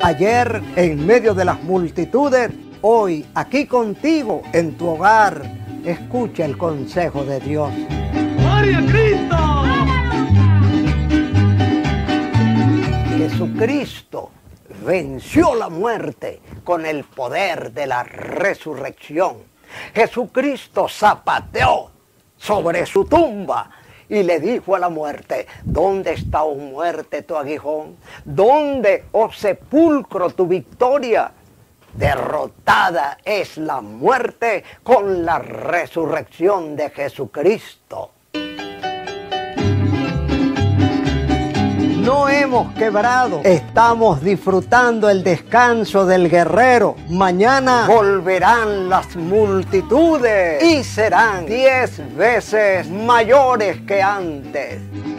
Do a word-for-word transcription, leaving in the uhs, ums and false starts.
Ayer en medio de las multitudes, hoy aquí contigo en tu hogar. Escucha el consejo de Dios. ¡Gloria a Cristo! Jesucristo venció la muerte con el poder de la resurrección. Jesucristo zapateó sobre su tumba y le dijo a la muerte: ¿dónde está, oh muerte, tu aguijón? ¿Dónde, oh sepulcro, tu victoria? Derrotada es la muerte con la resurrección de Jesucristo. No hemos quebrado, estamos disfrutando el descanso del guerrero. Mañana volverán las multitudes y serán diez veces mayores que antes.